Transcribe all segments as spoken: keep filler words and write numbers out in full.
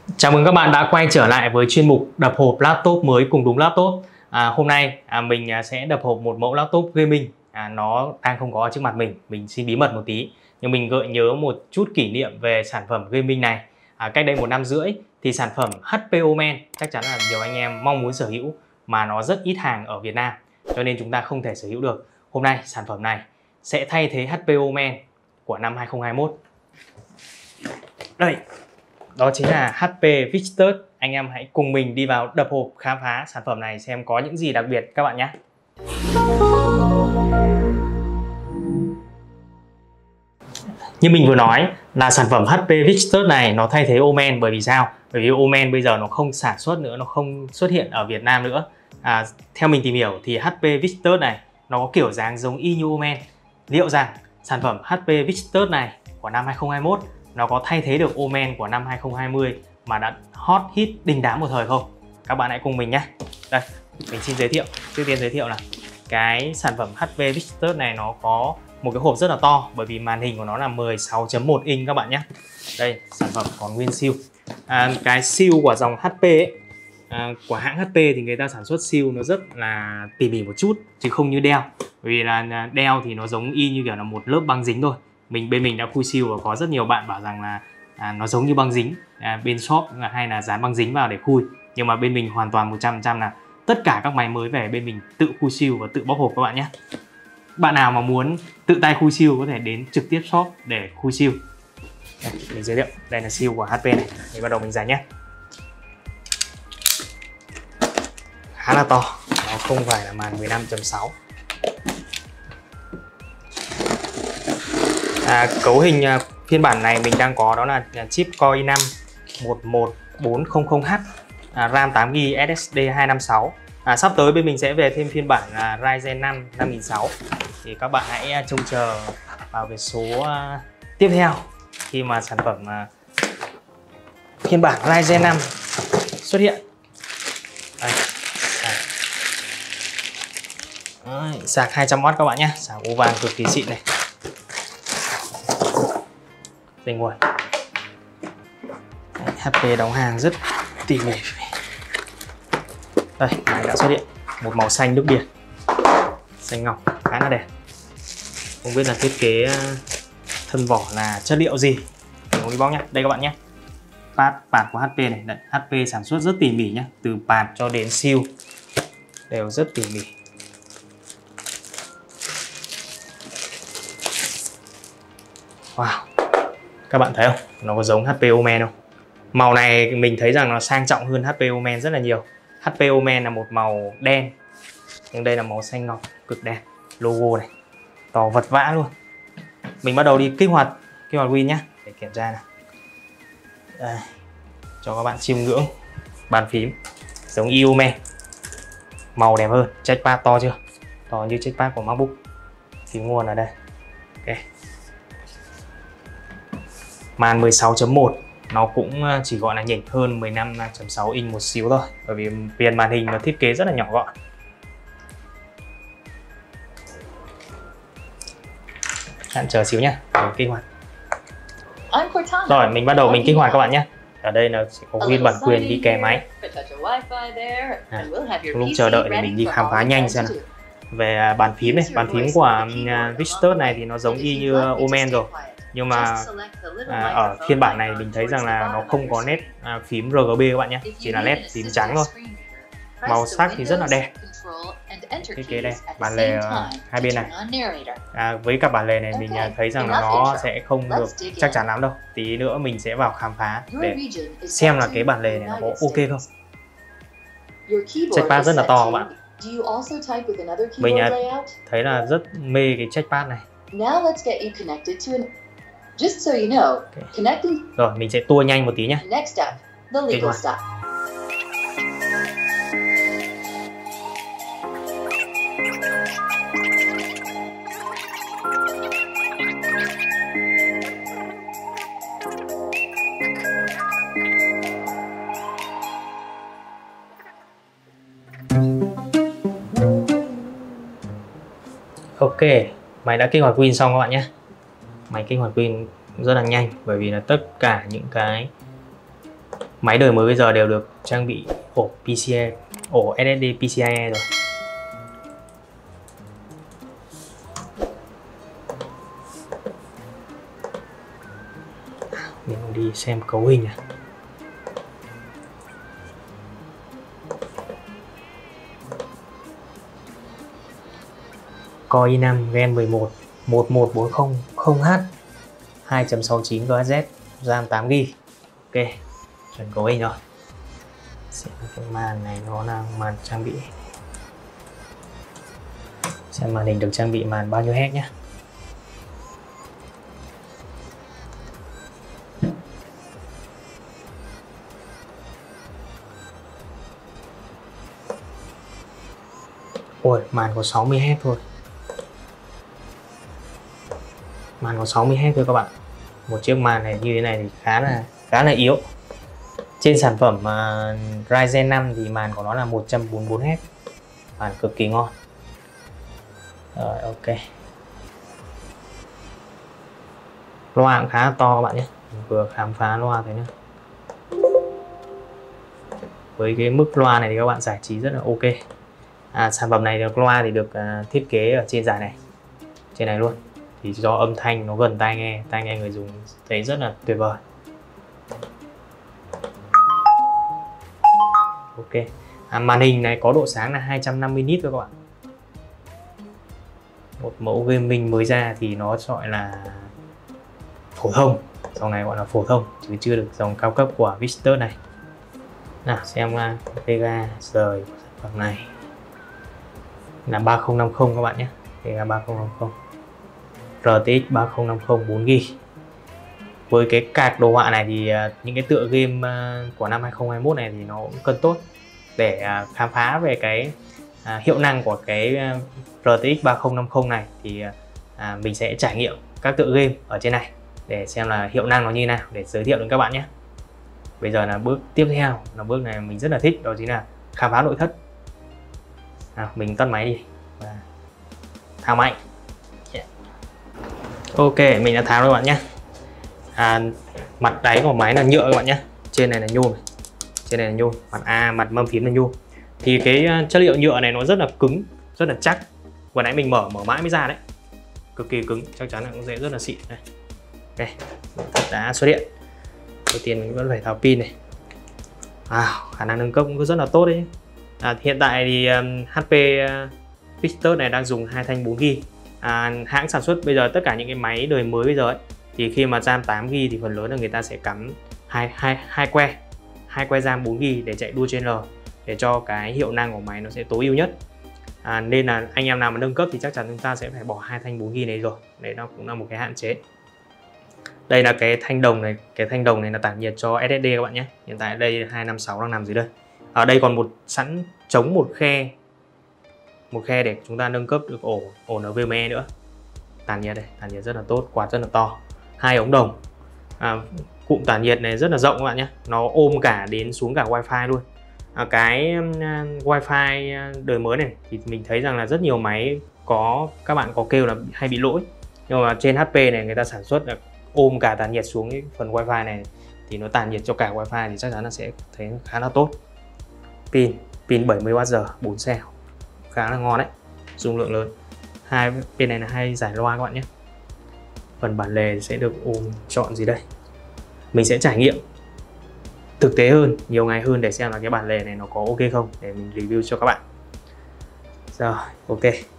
Chào mừng các bạn đã quay trở lại với chuyên mục đập hộp laptop mới cùng đúng laptop. À, hôm nay à, mình sẽ đập hộp một mẫu laptop gaming. À, nó đang không có ở trước mặt mình. Mình xin bí mật một tí. Nhưng mình gợi nhớ một chút kỷ niệm về sản phẩm gaming này. À, cách đây một năm rưỡi thì sản phẩm hát pê Omen chắc chắn là nhiều anh em mong muốn sở hữu mà nó rất ít hàng ở Việt Nam, cho nên chúng ta không thể sở hữu được. Hôm nay sản phẩm này sẽ thay thế hát pê Omen của năm hai không hai mốt. Đây, đó chính là hát pê Victus. Anh em hãy cùng mình đi vào đập hộp khám phá sản phẩm này xem có những gì đặc biệt các bạn nhé. Như mình vừa nói là sản phẩm hát pê Victus này nó thay thế Omen. Bởi vì sao? Bởi vì Omen bây giờ nó không sản xuất nữa, nó không xuất hiện ở Việt Nam nữa. à, Theo mình tìm hiểu thì hát pê Victus này nó có kiểu dáng giống y như Omen. Liệu rằng sản phẩm hát pê Victus này của năm hai không hai mốt nó có thay thế được Omen của năm hai không hai không mà đã hot hit đình đám một thời không? Các bạn hãy cùng mình nhé. Đây, mình xin giới thiệu. Trước tiên giới thiệu là cái sản phẩm hát pê Victus này nó có một cái hộp rất là to, bởi vì màn hình của nó là mười sáu chấm một inch các bạn nhé. Đây, sản phẩm còn nguyên siêu. À, cái siêu của dòng hát pê ấy, à, của hãng hát pê thì người ta sản xuất siêu nó rất là tỉ mỉ một chút, chứ không như Dell. Bởi vì là Dell thì nó giống y như kiểu là một lớp băng dính thôi. Mình bên mình đã khui siêu và có rất nhiều bạn bảo rằng là à, nó giống như băng dính, à, bên shop hay là dán băng dính vào để khui. Nhưng mà bên mình hoàn toàn một trăm phần trăm là tất cả các máy mới về bên mình tự khui siêu và tự bóc hộp các bạn nhé. Bạn nào mà muốn tự tay khui siêu có thể đến trực tiếp shop để khui siêu. Đây, mình giới thiệu, đây là siêu của hát pê này. Thì bắt đầu mình giải nhé. Khá là to, nó không phải là màn mười lăm chấm sáu. À, cấu hình à, phiên bản này mình đang có đó là chip Core i năm một một bốn không không H, à, RAM tám gi ga bai, ét ét đê hai năm sáu. À, sắp tới bên mình sẽ về thêm phiên bản à, Ryzen năm năm nghìn sáu trăm. Thì các bạn hãy à, trông chờ vào cái số à, tiếp theo khi mà sản phẩm à, phiên bản Ryzen năm xuất hiện. Đây, đây. Đấy, sạc hai trăm oát các bạn nhé, sạc ố vàng cực kỳ xịn này. Đây nguồn. Đấy, hát pê đóng hàng rất tỉ mỉ. Đây, máy đã xuất hiện, một màu xanh nước biển, xanh ngọc, khá là đẹp. Không biết là thiết kế thân vỏ là chất liệu gì, mình không đi bóc nhé. Đây các bạn nhé, pad pad của hát pê này. Đấy, hát pê sản xuất rất tỉ mỉ nhé, từ pad cho đến seal đều rất tỉ mỉ. Wow, các bạn thấy không? Nó có giống hát pê Omen không? Màu này mình thấy rằng nó sang trọng hơn hát pê Omen rất là nhiều. hát pê Omen là một màu đen, nhưng đây là màu xanh ngọc cực đẹp. Logo này to vật vã luôn. Mình bắt đầu đi kích hoạt kích hoạt Win nhé, để kiểm tra nào. Đây, cho các bạn chiêm ngưỡng bàn phím giống y Omen, màu đẹp hơn. Trackpad to chưa? To như trackpad của MacBook. Phím nguồn ở đây. Ok. Màn mười sáu chấm một nó cũng chỉ gọi là nhỉnh hơn mười lăm chấm sáu inch một xíu thôi, bởi vì viền màn hình nó thiết kế rất là nhỏ gọn. Bạn chờ xíu nhé, mình kích hoạt. Rồi, mình bắt đầu mình kích hoạt các bạn nhé. Ở đây là có Win bản quyền đi kèm máy. À, lúc chờ đợi thì mình đi khám phá nhanh xem nào. Về bàn phím này, bàn phím của Victus này thì nó giống y như Omen rồi. Nhưng mà à, ở phiên bản này mình thấy rằng là nó không có nét à, phím rờ giê bê các bạn nhé, chỉ là nét phím trắng thôi. Màu sắc thì rất là đẹp, thiết kế đây, bản lề hai bên này. À, với cả bản lề này mình thấy rằng là nó sẽ không được chắc chắn lắm đâu. Tí nữa mình sẽ vào khám phá để xem là cái bản lề này nó có ok không. Trackpad rất là to các bạn. Mình thấy là rất mê cái trackpad này. Just so you know, Okay. connecting. Rồi, mình sẽ tua nhanh một tí nhé. Next up, the legal step. Ok, máy đã kích hoạt Win xong các bạn nhé. Máy kích hoạt Win rất là nhanh, bởi vì là tất cả những cái Máy đời mới bây giờ đều được trang bị ổ pê xê i, ổ ét ét đê pê xê i e rồi. Mình đi xem cấu hình à. Core i năm Gen mười một một một bốn không không H, hai chấm sáu chín giê héc, RAM tám gi bi. Ok, chuẩn cấu hình rồi. Xem cái màn này nó là màn trang bị. Xem màn hình được trang bị màn bao nhiêu Hz nhé. Ôi, màn có sáu mươi Hz thôi. Màn có sáu mươi Hz thôi các bạn. Một chiếc màn này như thế này thì khá là khá là yếu. Trên sản phẩm uh, Ryzen năm thì màn của nó là một trăm bốn mươi bốn Hz. Màn cực kỳ ngon. Rồi, ok. Loa cũng khá to các bạn nhé. Mình vừa khám phá loa thế nữa. Với cái mức loa này thì các bạn giải trí rất là ok. À, sản phẩm này được loa thì được uh, thiết kế ở trên giải này, trên này luôn, thì do âm thanh nó gần tai nghe, tai nghe người dùng thấy rất là tuyệt vời. Ok, à, màn hình này có độ sáng là hai trăm năm mươi nit thôi các bạn. Một mẫu gaming mới ra thì nó gọi là phổ thông, dòng này gọi là phổ thông chứ chưa được dòng cao cấp của Victus này. Nào xem uh, Vega rời của sản phẩm này là ba không năm không các bạn nhé. Vega ba không năm không, rờ tê ích ba không năm không bốn gi bi. Với cái card đồ họa này thì uh, những cái tựa game uh, của năm hai không hai mốt này thì nó cũng cân tốt để uh, khám phá về cái uh, hiệu năng của cái uh, rờ tê ích ba không năm không này thì uh, mình sẽ trải nghiệm các tựa game ở trên này để xem là hiệu năng nó như nào để giới thiệu đến các bạn nhé. Bây giờ là bước tiếp theo, là bước này mình rất là thích, đó chính là khám phá nội thất. Nào, mình tắt máy đi và tháo máy. Yeah. Ok, mình đã tháo rồi các bạn nhé. À, mặt đáy của máy là nhựa các bạn nhé, trên này là nhôm, trên này là nhôm, mặt A, mặt mâm phím là nhôm. Thì cái chất liệu nhựa này nó rất là cứng, rất là chắc. Vừa nãy mình mở mở mãi mới ra đấy, cực kỳ cứng, chắc chắn là cũng sẽ rất là xịn này. Ok, đã xuất hiện. Đầu tiên mình vẫn phải tháo pin này. À, khả năng nâng cấp cũng rất là tốt đấy. À, hiện tại thì um, hát pê uh, Victus này đang dùng hai thanh bốn gi bi. À, hãng sản xuất bây giờ tất cả những cái máy đời mới bây giờ ấy, thì khi mà RAM tám gi bi thì phần lớn là người ta sẽ cắm hai hai hai que, hai que RAM bốn gi bi để chạy dual channel để cho cái hiệu năng của máy nó sẽ tối ưu nhất. À, nên là anh em nào mà nâng cấp thì chắc chắn chúng ta sẽ phải bỏ hai thanh bốn gi bi này rồi. Đấy, nó cũng là một cái hạn chế. Đây là cái thanh đồng này, cái thanh đồng này là tản nhiệt cho ét ét đê các bạn nhé. Hiện tại đây hai năm sáu đang nằm dưới đây. Ở đây còn một sẵn chống một khe, một khe để chúng ta nâng cấp được ổ ổ en vê em e nữa. Tản nhiệt đây, tản nhiệt rất là tốt, quạt rất là to. Hai ống đồng. À, cụm tản nhiệt này rất là rộng các bạn nhé. Nó ôm cả đến xuống cả wifi luôn. À, cái uh, wifi đời mới này thì mình thấy rằng là rất nhiều máy có các bạn có kêu là hay bị lỗi. Nhưng mà trên hát pê này người ta sản xuất là ôm cả tản nhiệt xuống cái phần wifi này thì nó tản nhiệt cho cả wifi thì chắc chắn là sẽ thấy khá là tốt. Pin, pin bảy mươi oát giờ, bốn cell, khá là ngon đấy, dung lượng lớn. Hai bên này là hai giải loa các bạn nhé. Phần bản lề sẽ được ôm chọn gì đây. Mình sẽ trải nghiệm thực tế hơn, nhiều ngày hơn để xem là cái bản lề này nó có ok không để mình review cho các bạn. Rồi, ok.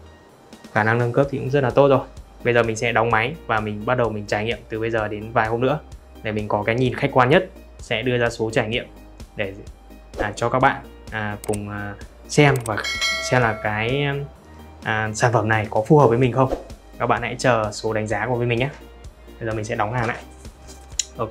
Khả năng nâng cấp thì cũng rất là tốt rồi. Bây giờ mình sẽ đóng máy và mình bắt đầu mình trải nghiệm từ bây giờ đến vài hôm nữa để mình có cái nhìn khách quan nhất, sẽ đưa ra số trải nghiệm để à, cho các bạn à, cùng à, xem và xem là cái à, sản phẩm này có phù hợp với mình không. Các bạn hãy chờ số đánh giá của bên mình nhé. Bây giờ mình sẽ đóng hàng lại. Ok.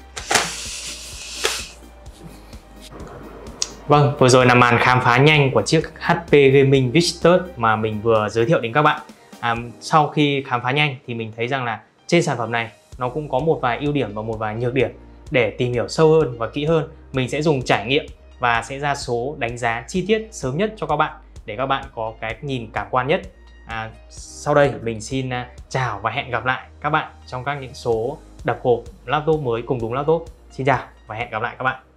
Vâng, vừa rồi là màn khám phá nhanh của chiếc hát pê Gaming Victus mà mình vừa giới thiệu đến các bạn. À, sau khi khám phá nhanh thì mình thấy rằng là trên sản phẩm này nó cũng có một vài ưu điểm và một vài nhược điểm. Để tìm hiểu sâu hơn và kỹ hơn, mình sẽ dùng trải nghiệm và sẽ ra số đánh giá chi tiết sớm nhất cho các bạn để các bạn có cái nhìn cảm quan nhất. À, sau đây mình xin uh, chào và hẹn gặp lại các bạn trong các những số đập hộp laptop mới cùng đúng laptop. Xin chào và hẹn gặp lại các bạn.